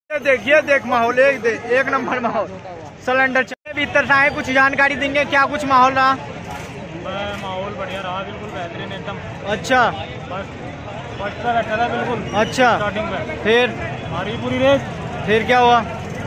देखिए देख माहौल एक नंबर माहौल। सिलेंडर चले भीतर आए, कुछ जानकारी देंगे क्या कुछ माहौल रहा? माहौल बढ़िया रहा, बिल्कुल बेहतरीन एकदम। अच्छा फर्स्ट पे बैठा था बिल्कुल। अच्छा स्टार्टिंग पे फिर हमारी पूरी रेस। फिर क्या हुआ?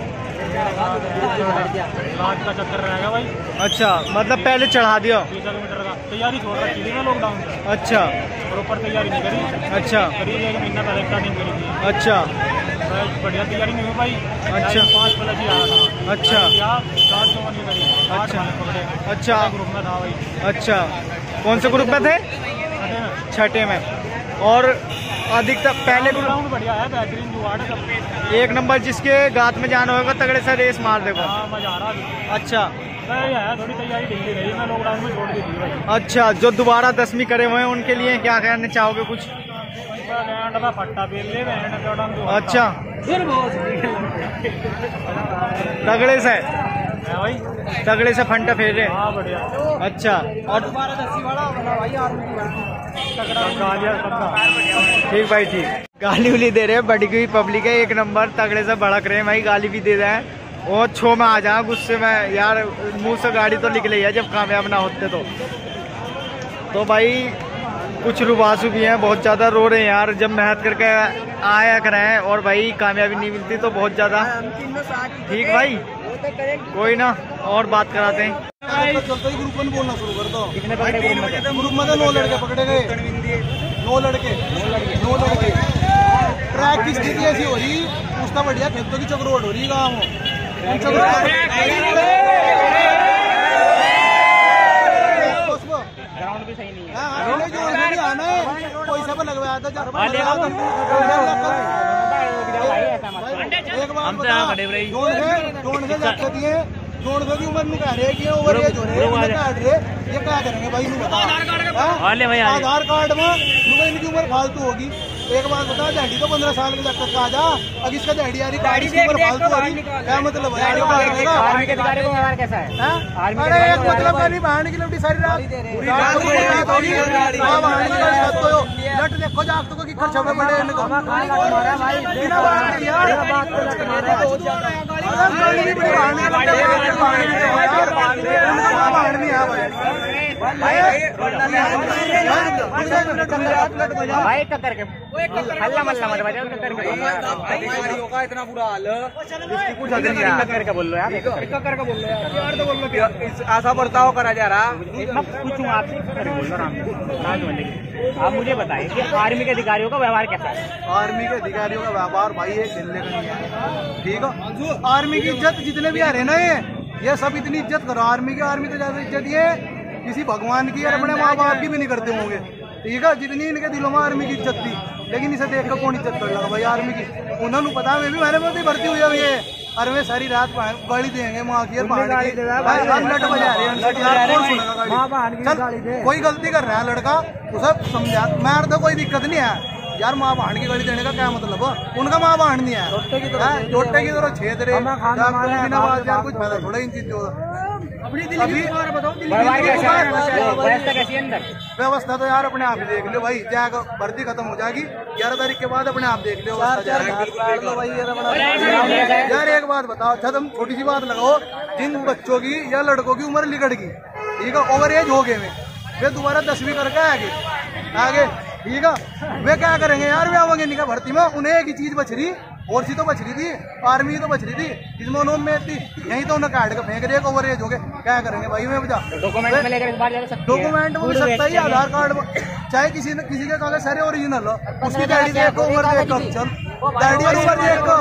लास्ट का चक्कर रहेगा भाई। अच्छा मतलब पहले चढ़ा दिया? 20 किलोमीटर का तैयारी छोड़ रखी थी ना लॉकडाउन से। अच्छा और ऊपर तैयारी नहीं करी। अच्छा करीब 1 महीना पहले स्टार्टिंग करी थी। अच्छा बढ़िया तैयारी नहीं हो पाई। अच्छा 5 प्लस ही आया था। अच्छा 400 नहीं करी। अच्छा पकड़े। अच्छा ग्रुप में था भाई। अच्छा कौन से ग्रुप में थे? छठे में। और अधिकतर पहले ग्राउंड बढ़िया है, बेहतरीन जुगाड़ है। एक नंबर जिसके गात में जाना होगा तगड़े से रेस मार देगा। मजा आ रहा। अच्छा थोड़ी तैयारी ढीली रही, मैं लॉकडाउन में छोड़ दी थी भाई। अच्छा जो दोबारा 10वीं करे हुए हैं उनके लिए क्या कहना चाहोगे कुछ? फट्टा पेल ले। अच्छा तगड़े से भाई, तगड़े से फंटा फेर रहे। हाँ बढ़िया। अच्छा और ठीक भाई ठीक। गाली उली दे रहे हैं, बड़ी हुई पब्लिक है, एक नंबर तगड़े से भड़क रहे हैं भाई, गाली भी दे रहे हैं। और छो में आ जाए गुस्से में यार, मुंह से गाड़ी तो निकले है जब कामयाब ना होते तो भाई कुछ रुबासु भी हैं, बहुत ज़्यादा रो रहे हैं यार, जब मेहनत करके आया कर रहे हैं और भाई कामयाबी नहीं मिलती तो बहुत ज़्यादा। ठीक भाई कोई ना, और बात कराते हैं। ग्रुप में बोलना शुरू कर दो। कितने पकड़े ग्रुप में? 9 लड़के पकड़े गए। 9 लड़के। ट्रैक की स्थिति ऐसी हो रही, उसका बढ़िया खेतों की चक्रोट हो रही गाँव। ग्राउंड भी सही नहीं है। आना है पैसा पर लगवाया था। एक बार जोड़ की उम्र में कह रहे कि ओवर एज हो रहे काट रहे, ये क्या करेंगे भाई? आधार कार्ड में इनकी उम्र फालतू होगी। एक बात बता, डैडी तो 15 साल के तक आ जा, अब इसका डैडी आ रही फालतू हो रही, क्या मतलब है? आर्मी के अधिकारी को व्यवहार कैसा है? अरे एक मतलब नहीं, बहन की लपटी सारी रात लट देखो जागतो को कि खर्चा में बड़े भाई टक्कर के हल्ला मल्ला मत बजाओ। टक्कर के इतना बुरा हाल कुछ टक्कर का बोल लो यार। टक्कर का बोल लो यार, तो बोल लो ऐसा बर्ताव करा जा रहा। मैं पूछूँ आपसे, बोल रहा आप मुझे बताइए कि आर्मी के अधिकारियों का व्यवहार कैसा है? आर्मी के अधिकारियों का व्यवहार भाई एक दिल्ली का नहीं है, ठीक है? आर्मी की इज्जत जितने भी आ रहे ना, ये सब इतनी इज्जत करो आर्मी की। आर्मी तो ज्यादा इज्जत ये किसी भगवान की और अपने माँ बाप की भी नहीं करते होंगे, ठीक है? जितनी इनके दिलों में आर्मी की इज्जत थी, लेकिन इसे देख कर कौन इज्जत कर लगा भाई आर्मी की? उन्होंने पता है, मैं भी मैंने में भर्ती हुई है। अरे वे सारी रात गाड़ी देंगे माँ की, नट बजा रहे हैं। कोई गलती कर रहा है लड़का, उसे समझा मार दो, कोई दिक्कत नहीं है यार। माँ बहन की गाड़ी देने का क्या मतलब? उनका माँ बहन नहीं है, छोटे की तरह छेद रहे यार, कुछ फायदा थोड़ा इन चीजों। व्यवस्था तो यार अपने आप ही देख लो भाई, जाएगा भर्ती खत्म हो जाएगी 11 तारीख के बाद, अपने आप देख लो यार। एक बात बताओ, अच्छा तुम छोटी सी बात लगाओ, जिन बच्चों की या लड़कों की उम्र लिकड़ गई, ठीक है, ओवर एज हो गए वे दोबारा 10वीं करके आगे, ठीक है, वे क्या करेंगे यार? वे आवेंगे नहीं भर्ती में, उन्हें एक ही चीज बच रही, और सी तो बच रही थी, आर्मी तो बच रही थी, इसमें उन्होंने में थी, यही तो उन्हें काट के फेंक रहे, ओवर एज हो गए, क्या करेंगे भाई? मैं बता डॉक्यूमेंट में लेकर डॉक्यूमेंट में भी सकता ही, आधार कार्ड में, चाहे किसी के कागज सारे ओरिजिनल हो, उसकी डैडी देखो, उम्र देखो, चल डैडी उम्र देखो।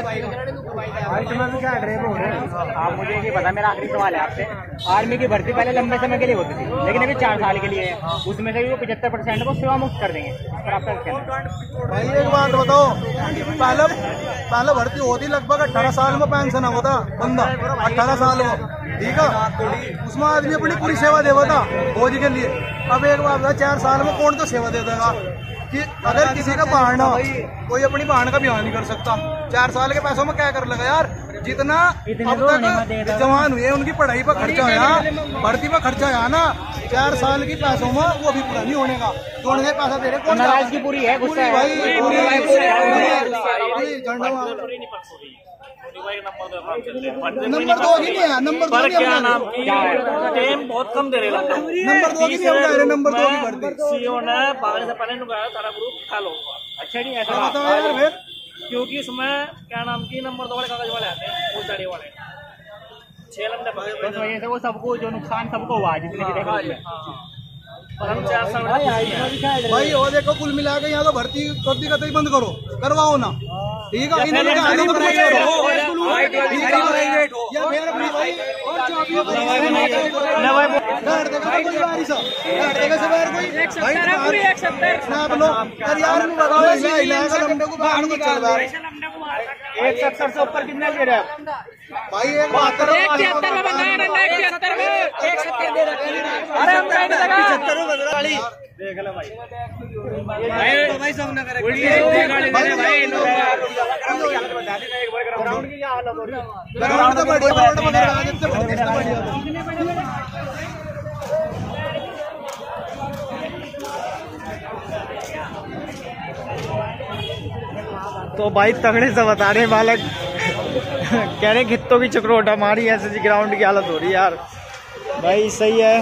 आप मुझे ये बता, मेरा आखिरी सवाल है आपसे, आर्मी की भर्ती पहले लंबे समय के लिए होती थी, लेकिन अभी 4 साल के लिए है, उसमें से भी वो 75% को सेवा मुक्त कर देंगे, पर आपका कहना? भाई एक बात बताओ, पहले भर्ती होती लगभग 18 साल में पेंशन होता बंदा, 18 साल में, ठीक है? उसमें आदमी अपनी पूरी सेवा देवा था फौज के लिए। अब एक बात 4 साल में कौन तो सेवा दे देगा? कि अगर किसी का बहन हो, कोई अपनी बहन का ब्याह नहीं कर सकता, 4 साल के पैसों में क्या कर लेगा यार? जितना इतने अब तो नहीं मैं दे तक रहा जवान हुए उनकी पढ़ाई पर खर्चा है, भर्ती पर खर्चा है ना, 4 साल की पैसों में वो अभी पूरा नहीं होने का, जो उनके पैसा दे रहे कौन नाराजगी पूरी है, गुस्सा है। भाई पूरी नंबर 2 ही नहीं है, नंबर 2 क्या नाम की टाइम बहुत कम दे रहे नंबर 2 की नहीं, नंबर 2 की भर्ती सीईओ ने भागने से पहले नुकाया सारा ग्रुप खा लो। अच्छा नहीं ऐसा बताओ यार फिर। क्योंकि इसमें क्या नाम की नंबर 2 वाले कागज वाले आते हैं, फुल दाढ़ी वाले 6 लंबे पकड़े बस वजह से वो सबको जो नुकसान सबको हुआ जितने जितने और हम 4 साल भाई वो देखो कुल मिला के यहाँ तो भर्ती कभी कतई बंद करो, करवाओ ना, ठीक है, इन्होंने आने तो नहीं करो, ठीक है, या फिर अपनी भाई और चाबियों को बैठ देगा कोई बारी सा, बैठ देगा से बाहर कोई भाई पूरी 170 ना बोलो यार, यार नु लगाओ ऐसा इलाका लंबे को बाहर को चल रहा है 170 से ऊपर कितने दे रहे हैं भाई, 173 में बंदा है, 173 में 170 दे रखे हैं। अरे हम कहीं लगा 75 में बंदा गाड़ी देख ले भाई, भाई सब ना करे उल्टी गाड़ी दे रहे भाई लोग ग्राउंड की क्या हालत हो रही है। ग्राउंड तो बढ़िया, ग्राउंड बना रहा है, जब से बढ़िया तो भाई तगड़े से बता रहे बालक कह रहे खित्तों की चक्रोट हमारी ऐसे जी ग्राउंड की हालत हो रही है यार। भाई सही है,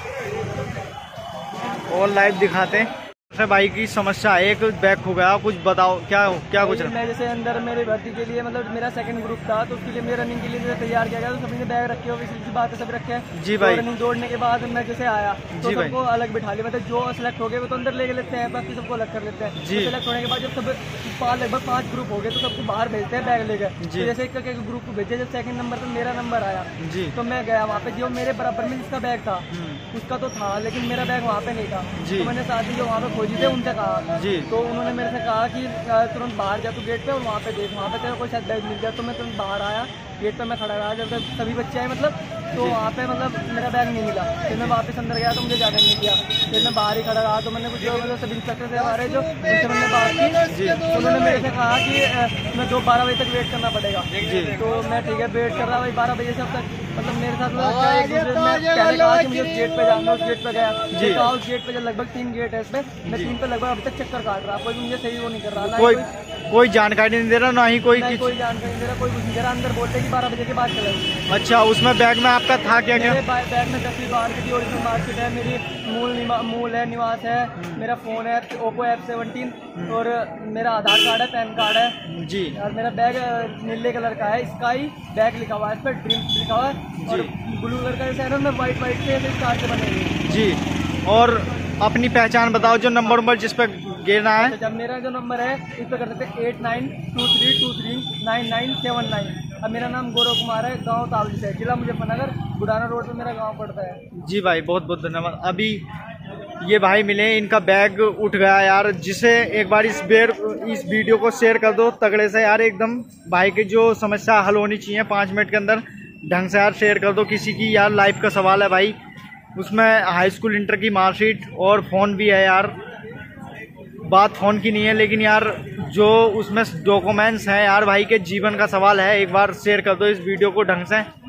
और लाइव दिखाते हैं। भाई की समस्या है, एक बैग हो गया, कुछ बताओ क्या क्या कुछ मैं जैसे अंदर मेरी भर्ती के लिए मतलब मेरा सेकंड ग्रुप था, तो उसके लिए मुझे रनिंग के लिए जैसे तैयार किया गया, तो सभी ने बैग रखे हो, इसी बात है सब रखे हैं जी भाई। तो रनिंग दौड़ने के बाद मैं जैसे आया तो जी भाई। सबको अलग बिठा लिया, मतलब जो सिलेक्ट हो गए वो तो अंदर ले लेते हैं, बाकी सबको अलग कर लेते हैं। जी। सिलेक्ट होने के बाद जब सब लगभग 5 ग्रुप हो गए तो सबको बाहर भेजते हैं बैग लेकर। तो जैसे एक ग्रुप को भेजे, जब सेकंड नंबर पर मेरा नंबर आया जी। तो मैं गया वहाँ पे, जो मेरे बराबर में जिसका बैग था उसका तो था, लेकिन मेरा बैग वहाँ पे नहीं था। जी। तो मैंने साथी जो वहाँ पे खोजी थे उनसे कहा जी। तो उन्होंने मेरे से कहा कि तुरंत बाहर जा तू गेट पे और वहाँ पे देख, वहाँ पे तेरा कोई शायद बैग मिल गया। तो मैं तुरंत बाहर आया, गेट पे मैं खड़ा रहा जब तक सभी बच्चे आए मतलब, तो वहाँ पे मतलब मेरा बैग नहीं मिला। फिर मैं वापस अंदर गया तो मुझे जाने नहीं दिया, फिर मैं बाहर ही खड़ा रहा। तो मैंने कुछ जो मतलब सब इंस्पेक्टर से हमारे जो उनसे मैंने बात की, तो उन्होंने मेरे से कहा कि मैं 12 बजे तक वेट करना पड़ेगा। तो मैं ठीक है वेट कर रहा भाई 12 बजे से अब तक, मतलब मेरे साथ एक दूसरे में पहले कहा कि मुझे उस गेट पे जाना, उस गेट पे गया जी। कहा उस गेट पे जो लगभग 3 गेट है इसमें, मैं 3 पे लगभग अभी तक चक्कर काट रहा, कोई मुझे सही वो नहीं कर रहा, ना कोई जानकारी नहीं दे रहा, ना ही कोई कोई जानकारी नहीं दे रहा, कोई कुछ नहीं दे रहा। अंदर बोलते कि 12 बजे के बाद चलेंगे। अच्छा, उसमें बैग में आपका था क्या क्या? मेरे बैग में 10वीं मार्केट की ओरिजिनल मार्केट है, मेरी मूल है, निवास है, मेरा फ़ोन है ओप्पो F17 और मेरा आधार कार्ड है, पैन कार्ड है जी। और मेरा बैग नीले कलर का है, स्काई बैग लिखा हुआ है, इस पर ड्रीम्स लिखा हुआ है और ब्लू कलर का जैसे है ना, वाइट से स्टार से बने हुए जी। और अपनी पहचान बताओ, जो नंबर जिस पर गिरना है। जब मेरा जो नंबर है इस पर कर सकते हैं 8923239979। अब मेरा नाम गौरव कुमार है, गांव तावली से, जिला मुजफ्फरनगर, बुढ़ाना रोड पे मेरा गांव पड़ता है। जी भाई, बहुत बहुत धन्यवाद। अभी ये भाई मिले, इनका बैग उठ गया यार, जिसे एक बार इस वीडियो को शेयर कर दो तगड़े से यार, एकदम भाई की जो समस्या हल होनी चाहिए 5 मिनट के अंदर ढंग से यार शेयर कर दो। किसी की यार लाइफ का सवाल है भाई, उसमें हाई स्कूल इंटर की मार्कशीट और फ़ोन भी है यार, बात फ़ोन की नहीं है लेकिन यार जो उसमें डॉक्यूमेंट्स हैं यार, भाई के जीवन का सवाल है, एक बार शेयर कर दो इस वीडियो को ढंग से।